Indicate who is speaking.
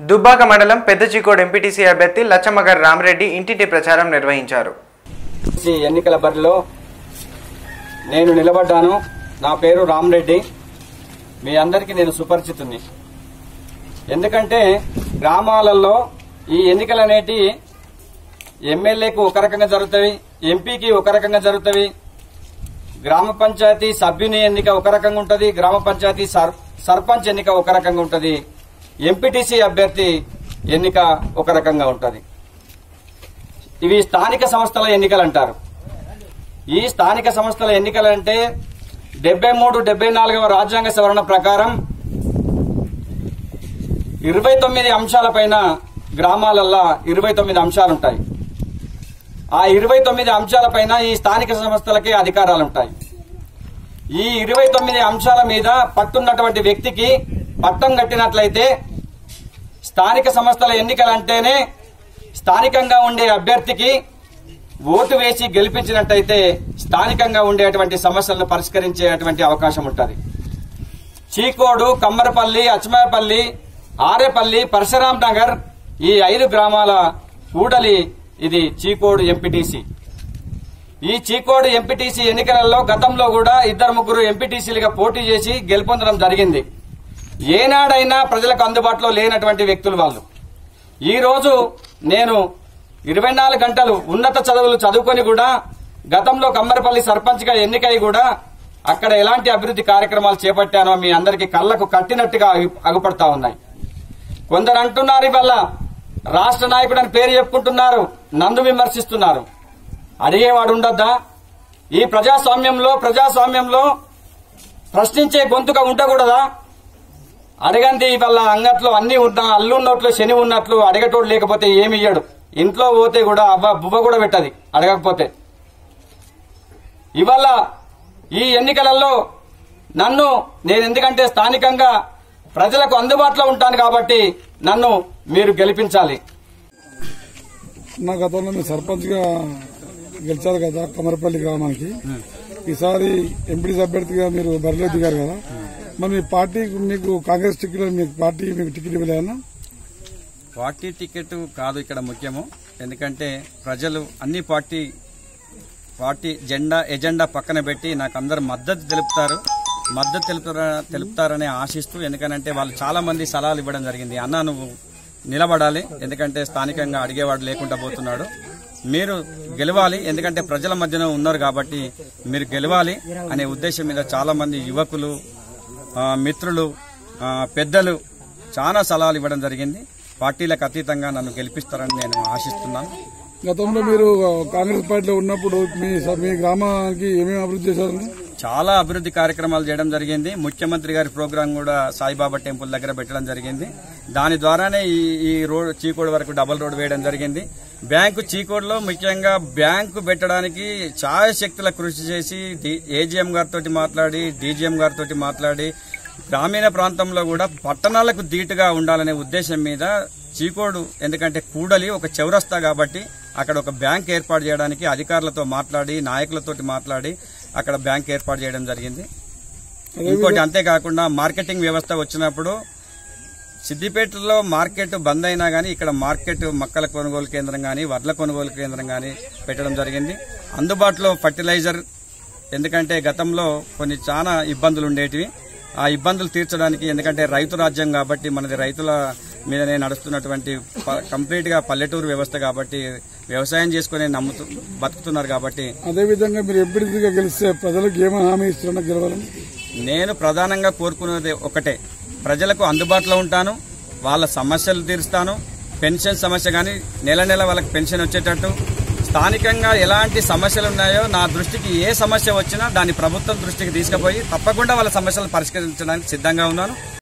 Speaker 1: దుబ్బాక మండలం పెద్దచీకోడు ఎంపీటీసీ అభ్యర్థి లచ్చమ్మగారి రామరెడ్డి ఇంటింటి ప్రచారం నిర్వహించారు.
Speaker 2: ఎన్నికల బరిలో నేను నిలబడ్డాను. నా పేరు రామరెడ్డి. మీ అందరికీ నేను సుపరిచితుని. ఎందుకంటే గ్రామాలలో ఈ ఎన్నికలు అనేటి ఎమ్మెల్యేకు ఒక రకంగా జరుగుతాయి, ఎంపీకి ఒక రకంగా జరుగుతాయి, గ్రామ పంచాయతీ సభ్యుని ఎన్నిక ఒక రకంగా ఉంటుంది, గ్రామ పంచాయతీ సర్పంచ్ ఎన్నిక ఒక రకంగా ఉంటుంది, ఎంపీటీసీ అభ్యర్థి ఎన్నిక ఒక రకంగా ఉంటుంది. ఇవి స్థానిక సంస్థల ఎన్నికలు అంటారు. ఈ స్థానిక సంస్థల ఎన్నికలంటే 73-74వ రాజ్యాంగ సవరణ ప్రకారం 29 అంశాలపైన గ్రామాలల్లో 29 అంశాలుంటాయి. ఆ 29 అంశాలపైన ఈ స్థానిక సంస్థలకే అధికారాలు ఉంటాయి. ఈ 29 అంశాల మీద పట్టున్నటువంటి వ్యక్తికి పట్టం కట్టినట్లయితే స్థానిక సంస్థల ఎన్నికలంటేనే స్థానికంగా ఉండే అభ్యర్థికి ఓటు వేసి గెలిపించినట్టయితే స్థానికంగా ఉండేటువంటి సమస్యలను పరిష్కరించేటువంటి అవకాశం ఉంటుంది. చీకోడు, కమ్మరపల్లి, అచ్చమాయపల్లి, ఆరేపల్లి, పరశురాం నగర్ ఈ 5 గ్రామాల కూడలి ఇది చీకోడు ఎంపీటీసీ. ఈ చీకోడు ఎంపీటీసీ ఎన్నికలలో గతంలో కూడా 2-3 ఎంపీటీసీలుగా పోటీ చేసి గెలుపొందడం జరిగింది. ఏనాడైనా ప్రజలకు అందుబాటులో లేనటువంటి వ్యక్తులు వాళ్ళు. ఈ రోజు నేను 24 గంటలు ఉన్నత చదువులు చదువుకొని కూడా గతంలో కమ్మరపల్లి సర్పంచ్ గా ఎన్నికై కూడా అక్కడ ఎలాంటి అభివృద్ధి కార్యక్రమాలు చేపట్టానో మీ అందరికీ కళ్లకు కట్టినట్టుగా అగుపడతా ఉన్నాయి. కొందరు అంటున్నారు ఇవాళ రాష్ట్ర నాయకుడు అని పేరు చెప్పుకుంటున్నారు, నన్ను విమర్శిస్తున్నారు. అడిగేవాడు ఉండద్దా? ఈ ప్రజాస్వామ్యంలో ప్రశ్నించే గొంతుగా ఉండకూడదా? అడగండి. ఇవాళ అంగట్లో అన్ని ఉన్నా, అల్లున్నట్లు శని ఉన్నట్లు అడగటోడు లేకపోతే ఏమి ఇయ్యడు. ఇంట్లో పోతే కూడా బువ్వ కూడా పెట్టది అడగకపోతే. ఇవాళ ఈ ఎన్నికలలో నేను ఎందుకంటే స్థానికంగా ప్రజలకు అందుబాటులో ఉంటాను కాబట్టి నన్ను మీరు గెలిపించాలి.
Speaker 3: నా గతంలో మీరు సర్పంచ్ గా గెలిచారు కదా కమరపల్లి గ్రామానికి. ఈసారి ఎంపీ అభ్యర్థిగా మీరు బరిలో దిగారు కదా. మరి మీ పార్టీ మీకు కాంగ్రెస్ టికెట్ మీకు టికెట్ ఇవ్వలేదన్నా?
Speaker 2: పార్టీ టికెట్ కాదు ఇక్కడ ముఖ్యము. ఎందుకంటే ప్రజలు అన్ని పార్టీ ఎజెండా పక్కన పెట్టి నాకు అందరు మద్దతు తెలుపుతారని ఆశిస్తూ, ఎందుకనంటే వాళ్ళు చాలా మంది సలహాలు ఇవ్వడం జరిగింది. అన్న నువ్వు నిలబడాలి, ఎందుకంటే స్థానికంగా అడిగేవాడు లేకుండా పోతున్నాడు, మీరు గెలవాలి, ఎందుకంటే ప్రజల మధ్యన ఉన్నారు కాబట్టి మీరు గెలవాలి అనే ఉద్దేశం మీద చాలా మంది యువకులు, మిత్రులు, పెద్దలు చాలా సలహాలు ఇవ్వడం జరిగింది. పార్టీలకు అతీతంగా నన్ను గెలిపిస్తారని నేను ఆశిస్తున్నాను.
Speaker 3: గతంలో మీరు కాంగ్రెస్ పార్టీలో ఉన్నప్పుడు మీ గ్రామానికి ఏమేమి అభివృద్ధి చేశారు?
Speaker 2: చాలా అభివృద్ధి కార్యక్రమాలు చేయడం జరిగింది. ముఖ్యమంత్రి గారి ప్రోగ్రాం కూడా సాయిబాబా టెంపుల్ దగ్గర పెట్టడం జరిగింది. దాని ద్వారానే ఈ రోడ్ చీకోడు వరకు డబుల్ రోడ్ వేయడం జరిగింది. బ్యాంకు చీకోడులో ముఖ్యంగా బ్యాంకు పెట్టడానికి ఛాయశక్తుల కృషి చేసి ఏజీఎం గారితో మాట్లాడి, డీజీఎం గారితో మాట్లాడి గ్రామీణ ప్రాంతంలో కూడా పట్టణాలకు ధీటుగా ఉండాలనే ఉద్దేశం మీద చీకోడు, ఎందుకంటే కూడలి ఒక చౌరస్తా కాబట్టి అక్కడ ఒక బ్యాంక్ ఏర్పాటు చేయడానికి అధికారులతో మాట్లాడి, నాయకులతో మాట్లాడి అక్కడ బ్యాంక్ ఏర్పాటు చేయడం జరిగింది. ఇంకోటి అంతేకాకుండా మార్కెటింగ్ వ్యవస్థ వచ్చినప్పుడు సిద్దిపేటలో మార్కెట్ బంద్ అయినా గానీ ఇక్కడ మార్కెట్ మొక్కల కొనుగోలు కేంద్రం గానీ, వడ్ల కొనుగోలు కేంద్రం గానీ పెట్టడం జరిగింది. అందుబాటులో ఫర్టిలైజర్, ఎందుకంటే గతంలో కొన్ని చాలా ఇబ్బందులు ఉండేటివి. ఆ ఇబ్బందులు తీర్చడానికి, ఎందుకంటే రైతు రాజ్యం కాబట్టి మనది రైతుల మీదనే నడుస్తున్నటువంటి కంప్లీట్ గా పల్లెటూరు వ్యవస్థ కాబట్టి వ్యవసాయం చేసుకుని బతుకుతున్నారు కాబట్టి.
Speaker 3: అదేవిధంగా మీరు ఎంపీగా గెలిస్తే ప్రజలకు ఏమైనా హామీ ఇస్తున్నా గెలవాలని?
Speaker 2: నేను ప్రధానంగా కోరుకునేది ఒకటే, ప్రజలకు అందుబాటులో ఉంటాను, వాళ్ళ సమస్యలు తీరుస్తాను. పెన్షన్ సమస్య గానీ నెల వాళ్ళకి పెన్షన్ వచ్చేటట్టు, స్థానికంగా ఎలాంటి సమస్యలు ఉన్నాయో నా దృష్టికి ఏ సమస్య వచ్చినా దాన్ని ప్రభుత్వం దృష్టికి తీసుకుపోయి తప్పకుండా వాళ్ళ సమస్యలు పరిష్కరించడానికి సిద్ధంగా ఉన్నాను.